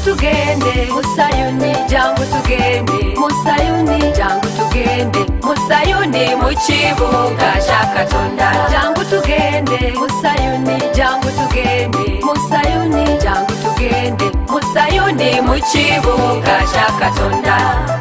tugende Musayuni, jangu tugende Musayuni, jangu tugende Musayuni mu kibuga kya Katonda. Jangu tugende Musayuni, jangu tugende Musayuni, jangu tugende Musayuni mu kibuga kya Katonda.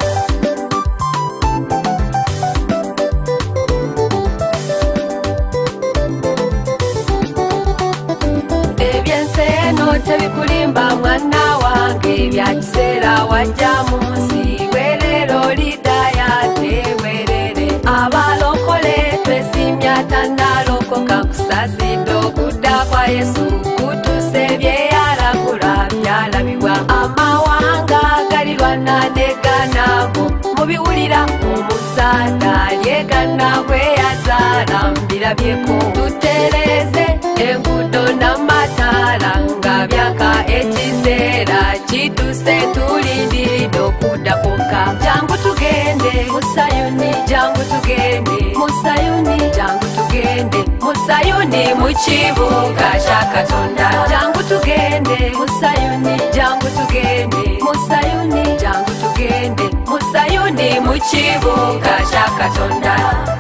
Tebikulimba mwana wange bya kiseera wajja mu nsi werero lidaya tewerere abalokole twesimya tannalokoka kusasidde okudda kwa Yesu kutusebye yalagula byalabibwa amawanga galirwana neganago mubiwulira omusada lyegana bwe yazaala mbirabyeko tutereze enguudo n'amataala nga byaka ekiseera kituse tulindiridde okuddakoka. Jangu tugende Musayuni, jangu tugende Musayuni, jangu tugende Musayuni mu kibuga kya Katonda. Jangu tugende Musayuni, jangu tugende Musayuni, jangu tugende Musayuni mu kibuga kya Katonda.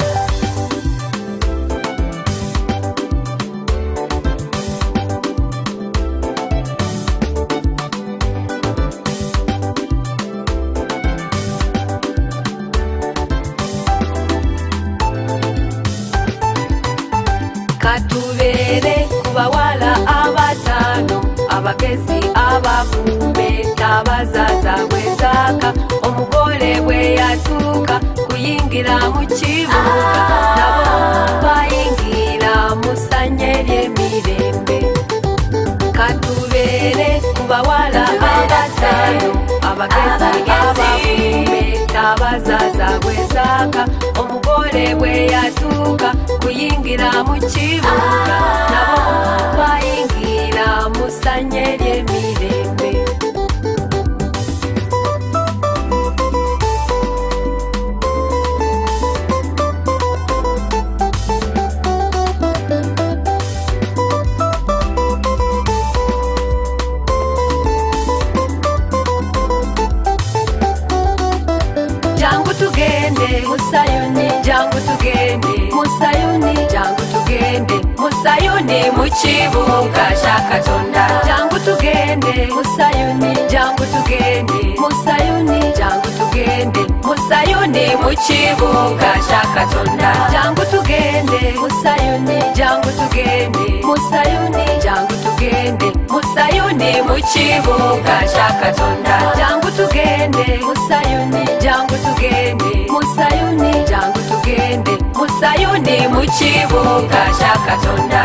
Katubere kubawala abatano abagezi abafumbe tabazaza bwezaka omugole bwe yatuuka kuyingira mu kibuga nabo bayingira musanye ly'emirembe. Katubere kubawala abatano abagezi abafumbe tabazaza bwezaka omugole bwe yatuuka kuyingira mu kibuga nabo bayingira musanye ly'emirembe. Jangu tugende Musayuni, jangu tugende Musayuni, jangu tugende Musayuni mu kibuga kya Katonda. Jangu tugende Musayuni, jangu tugende Musayuni, jangu tugende Musayuni mu kibuga kya Katonda. Jangu tugende Musayuni, jangu tugende Musayuni, jangu tugende Musayuni mu kibuga kya Katonda. Jangu tugende Musayuni, jangu tugende Musayuni, jangu tugende Musayuni mu kibuga kya Katonda.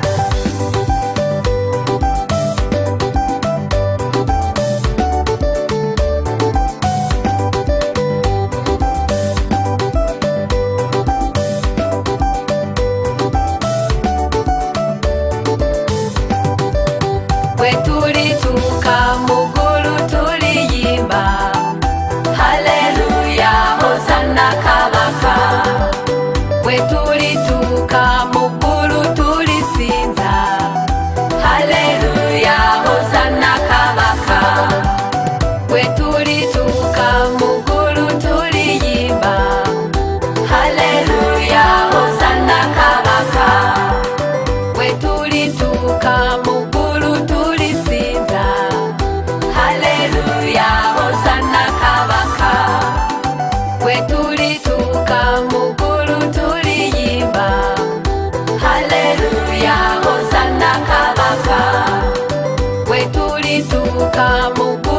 Bwe tulituuka mu ggulu tuliyimba haleluya hosana kabaka. Bwe tulituuka mu ggulu tulisinza haleluya hosana kabaka. Bwe tulituuka mu ggulu tuliyimba haleluya hosana kabaka. Bwe tulituuka mu ggulu tulisinza haleluya hosana kabaka. Bwe tulituuka mu ggulu tuliyimba haleluya hosana kabaka. Bwe tulituuka mu